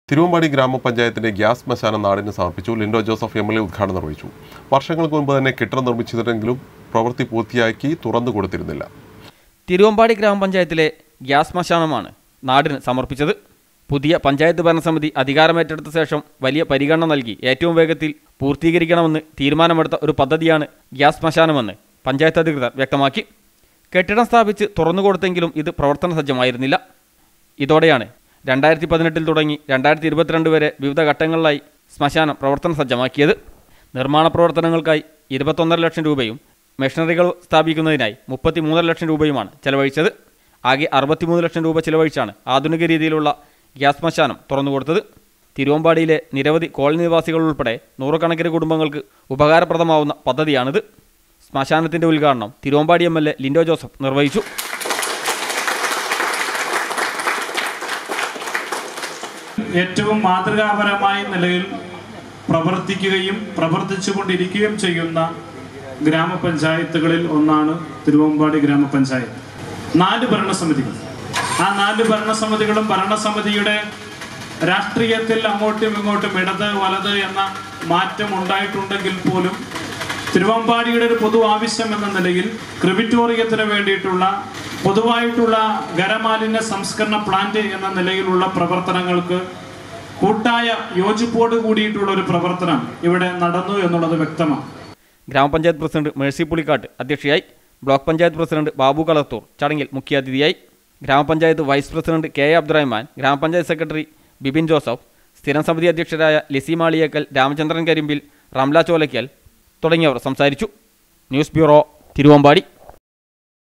തിരുവമ്പാടി ഗ്രാമപഞ്ചായത്തിന്റെ ഗ്യാസ് ശ്മശാനം നാടിന് സമർപ്പിച്ചു. ലിൻഡോ ജോസഫ് MLA ഉദ്ഘാടനം നിർവഹിച്ചു. വർഷങ്ങൾക്ക് മുൻപ് തന്നെ കെട്ടിടം നിർമ്മിച്ചിരുന്നെങ്കിലും പ്രവൃത്തി പൂർത്തിയാക്കി തുറന്നു കൊടുത്തിരുന്നില്ല. തിരുവമ്പാടി ഗ്രാമപഞ്ചായത്തിലെ ഗ്യാസ് ശ്മശാനമാണ് നാടിന് സമർപ്പിച്ചത്. പുതിയ പഞ്ചായത്ത് ഭരണസമിതി അധികാരമേറ്റെടുത്ത ശേഷം വലിയ പരിഗണന നൽകി ഏറ്റവും വേഗത്തിൽ പൂർത്തീകരിക്കണമെന്ന് തീരുമാനമെടുത്ത ഒരു പദ്ധതിയാണ് ഗ്യാസ് ശ്മശാനമെന്ന് പഞ്ചായത്ത് അധികൃതർ വ്യക്തമാക്കി. കെട്ടിടം സ്ഥാപിച്ച് തുറന്നുകൊടുത്തെങ്കിലും ഇത് പ്രവർത്തന സജ്ജമായിരുന്നില്ല. ഇതോടെയാണ് 2018 തുടങ്ങി 2022 വരെ വിവിധ ഘട്ടങ്ങളിലായി ശ്മശാനം പ്രവർത്തന സജ്ജമാക്കിയത്. നിർമ്മാണ പ്രവർത്തനങ്ങൾക്കായി 21.5 ലക്ഷം രൂപയും മെഷീനറികൾ സ്ഥാപിക്കുന്നതിനായി 33 ലക്ഷം രൂപയുമാണ് ചെലവഴിച്ചത്. ആകെ 63 ലക്ഷം രൂപ ചെലവഴിച്ചാണ് ആധുനിക രീതിയിലുള്ള ഗ്യാസ് ശ്മശാനം തുറന്നുകൊടുത്തത്. തിരുവമ്പാടിയിലെ നിരവധി കോളനി നിവാസികൾ ഉൾപ്പെടെ നൂറുകണക്കിന് കുടുംബങ്ങൾക്ക് ഉപകാരപ്രദമാവുന്ന പദ്ധതിയാണിത്. ശ്മശാനത്തിൻ്റെ ഉദ്ഘാടനം തിരുവമ്പാടി MLA ലിൻഡോ ജോസഫ് നിർവഹിച്ചു. ഏറ്റവും മാതൃകാപരമായ നിലയിൽ പ്രവർത്തിക്കുകയും പ്രവർത്തിച്ചുകൊണ്ടിരിക്കുകയും ചെയ്യുന്ന ഗ്രാമപഞ്ചായത്തുകളിൽ ഒന്നാണ് തിരുവമ്പാടി ഗ്രാമപഞ്ചായത്ത്. 4 ഭരണസമിതികൾ. ആ 4 ഭരണസമിതികളും ഭരണസമിതിയുടെ രാഷ്ട്രീയത്തിൽ അങ്ങോട്ടും ഇങ്ങോട്ടും ഇടത് വലത് എന്ന മാറ്റം ഉണ്ടായിട്ടുണ്ടെങ്കിൽ പോലും തിരുവമ്പാടിയുടെ ഒരു പൊതു ആവശ്യം എന്ന നിലയിൽ ക്രിമിറ്റോറിയത്തിന് വേണ്ടിയിട്ടുള്ള പൊതുവായിട്ടുള്ള ഖരമാലിന്യ സംസ്കരണ പ്ലാന്റ് എന്ന നിലയിലുള്ള പ്രവർത്തനങ്ങൾക്ക് കൂട്ടായ യോജിപ്പോട് കൂടിയിട്ടുള്ള ഒരു പ്രവർത്തനം ഇവിടെ നടന്നു എന്നുള്ളത് വ്യക്തമാണ്. ഗ്രാമപഞ്ചായത്ത് പ്രസിഡന്റ് മേഴ്സി പുളിക്കാട്ട് അധ്യക്ഷയായി. ബ്ലോക്ക് പഞ്ചായത്ത് പ്രസിഡന്റ് ബാബു കളത്തൂർ ചടങ്ങിൽ മുഖ്യാതിഥിയായി. ഗ്രാമപഞ്ചായത്ത് വൈസ് പ്രസിഡന്റ് KA അബ്ദുറഹ്മാൻ, ഗ്രാമപഞ്ചായത്ത് സെക്രട്ടറി ബിപിൻ ജോസഫ്, സ്ഥിരം സമിതി അധ്യക്ഷരായ ലിസി മാളിയേക്കൽ, രാമചന്ദ്രൻ കരിമ്പിൽ, റംല ചോലയ്ക്കൽ തുടങ്ങിയവർ സംസാരിച്ചു. News bureau, Thiruvambady.